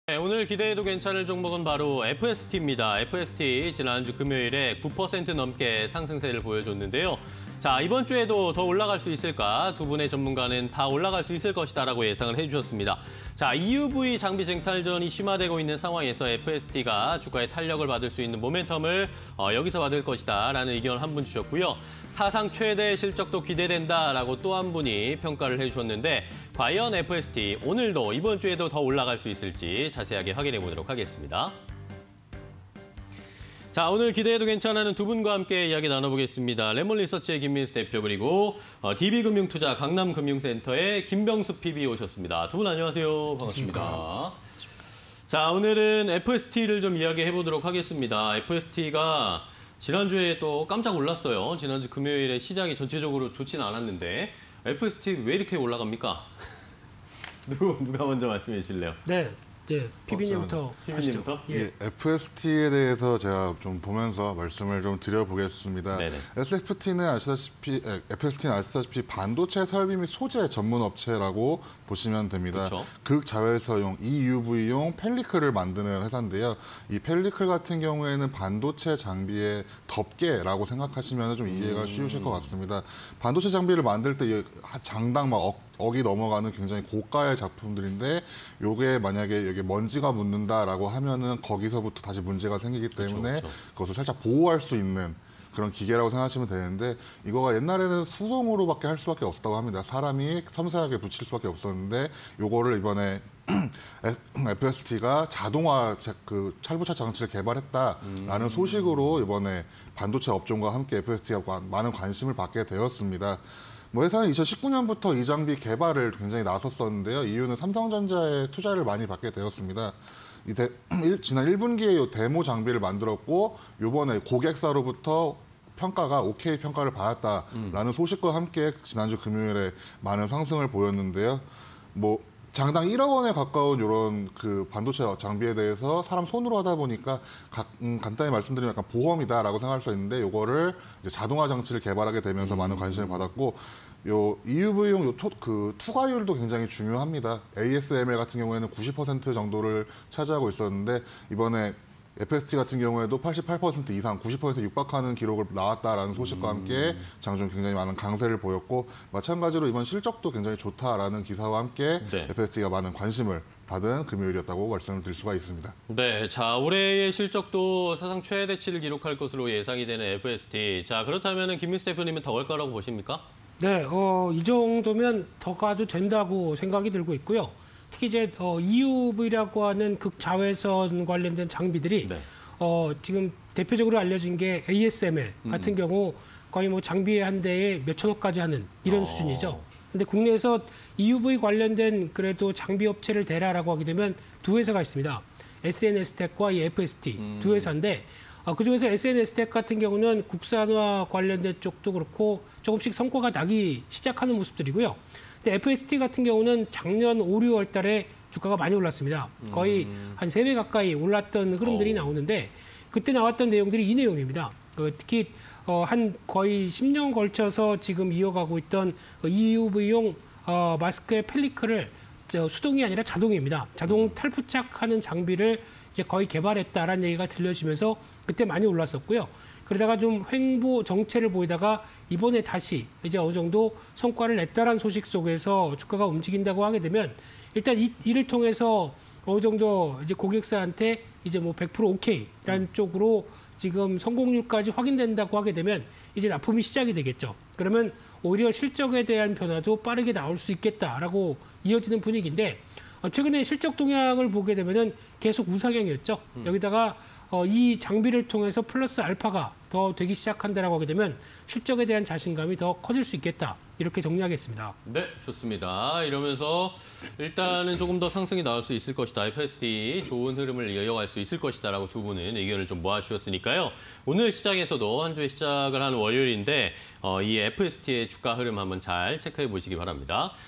네, 오늘 기대해도 괜찮을 종목은 바로 FST입니다. FST 지난주 금요일에 9% 넘게 상승세를 보여줬는데요. 자, 이번 주에도 더 올라갈 수 있을까? 두 분의 전문가는 다 올라갈 수 있을 것이다라고 예상을 해주셨습니다. 자, EUV 장비 쟁탈전이 심화되고 있는 상황에서 FST가 주가의 탄력을 받을 수 있는 모멘텀을 여기서 받을 것이다라는 의견을 한 분 주셨고요. 사상 최대 실적도 기대된다라고 또 한 분이 평가를 해주셨는데 과연 FST 오늘도 이번 주에도 더 올라갈 수 있을지 자세하게 확인해 보도록 하겠습니다. 자, 오늘 기대해도 괜찮은 두 분과 함께 이야기 나눠보겠습니다. 레몬리서치의 김민수 대표 그리고 DB금융투자 강남금융센터의 김병수 PB 오셨습니다. 두 분 안녕하세요. 반갑습니다. 자, 오늘은 FST를 좀 이야기해 보도록 하겠습니다. FST가 지난주에 또 깜짝 올랐어요. 지난주 금요일에 시장이 전체적으로 좋지는 않았는데 FST 왜 이렇게 올라갑니까? 누가 먼저 말씀해 주실래요? 네. 이제 PB님부터 하시죠. 예, FST에 대해서 제가 좀 보면서 말씀을 좀 드려보겠습니다. 네네. FST는 아시다시피 반도체 설비 및 소재 전문 업체라고 보시면 됩니다. 그쵸. 극자외선용 EUV용 펠리클을 만드는 회사인데요. 이 펠리클 같은 경우에는 반도체 장비의 덮개라고 생각하시면 좀 이해가 쉬우실 것 같습니다. 반도체 장비를 만들 때 장당 막 억이 넘어가는 굉장히 고가의 작품들인데 요게 만약에 여기 먼지가 묻는다라고 하면은 거기서부터 다시 문제가 생기기 때문에 그쵸. 그것을 살짝 보호할 수 있는 그런 기계라고 생각하시면 되는데 이거가 옛날에는 수동으로밖에 할 수밖에 없었다고 합니다. 사람이 섬세하게 붙일 수밖에 없었는데 요거를 이번에 FST가 자동화 찰부착 장치를 개발했다라는 소식으로 이번에 반도체 업종과 함께 FST가 많은 관심을 받게 되었습니다. 회사는 2019년부터 이 장비 개발을 굉장히 나섰었는데요. 이유는 삼성전자의 투자를 많이 받게 되었습니다. 지난 1분기에 이 데모 장비를 만들었고 이번에 고객사로부터 평가가 OK 평가를 받았다라는 소식과 함께 지난주 금요일에 많은 상승을 보였는데요. 장당 1억 원에 가까운 이런 반도체 장비에 대해서 사람 손으로 하다 보니까 간단히 말씀드리면 약간 보험이다라고 생각할 수 있는데 이거를 이제 자동화 장치를 개발하게 되면서 많은 관심을 받았고 요 EUV용 투과율도 굉장히 중요합니다. ASML 같은 경우에는 90% 정도를 차지하고 있었는데 이번에 FST 같은 경우에도 88% 이상, 90% 육박하는 기록을 나왔다라는 소식과 함께 장중 굉장히 많은 강세를 보였고 마찬가지로 이번 실적도 굉장히 좋다라는 기사와 함께 네. FST가 많은 관심을 받은 금요일이었다고 말씀을 드릴 수가 있습니다. 네, 자, 올해의 실적도 사상 최대치를 기록할 것으로 예상이 되는 FST. 자, 그렇다면 김민수 대표님은 더 갈 거라고 보십니까? 네, 이 정도면 더 가도 된다고 생각이 들고 있고요. 특히 이제 EUV라고 하는 극자외선 관련된 장비들이 네. 지금 대표적으로 알려진 게 ASML 같은 경우 거의 장비 한 대에 몇천억까지 하는 이런 수준이죠. 근데 국내에서 EUV 관련된 그래도 장비 업체를 대라라고 하게 되면 두 회사가 있습니다. SNS텍과 이 FST 두 회사인데 그중에서 SNS텍 같은 경우는 국산화 관련된 쪽도 그렇고 조금씩 성과가 나기 시작하는 모습들이고요. 근데 FST 같은 경우는 작년 5, 6월 달에 주가가 많이 올랐습니다. 거의 한 3배 가까이 올랐던 흐름들이 나오는데 그때 나왔던 내용들이 이 내용입니다. 특히 한 거의 10년 걸쳐서 지금 이어가고 있던 EUV용 마스크의 펠리클을 수동이 아니라 자동입니다. 자동 탈부착하는 장비를 이제 거의 개발했다라는 얘기가 들려지면서 그때 많이 올랐었고요. 그러다가 좀 횡보 정체를 보이다가 이번에 다시 이제 어느 정도 성과를 냈다라는 소식 속에서 주가가 움직인다고 하게 되면 일단 이를 통해서 어느 정도 이제 고객사한테 이제 100% 오케이라는 쪽으로 지금 성공률까지 확인된다고 하게 되면 이제 납품이 시작이 되겠죠. 그러면 오히려 실적에 대한 변화도 빠르게 나올 수 있겠다라고 이어지는 분위기인데 최근에 실적 동향을 보게 되면은 계속 우상향이었죠. 여기다가 이 장비를 통해서 플러스 알파가 더 되기 시작한다라고 하게 되면 실적에 대한 자신감이 더 커질 수 있겠다. 이렇게 정리하겠습니다. 네, 좋습니다. 이러면서 일단은 조금 더 상승이 나올 수 있을 것이다. FST 좋은 흐름을 이어갈 수 있을 것이다라고 두 분은 의견을 좀 모아주셨으니까요. 오늘 시장에서도 한 주의 시작을 하는 월요일인데 이 FST의 주가 흐름 한번 잘 체크해 보시기 바랍니다.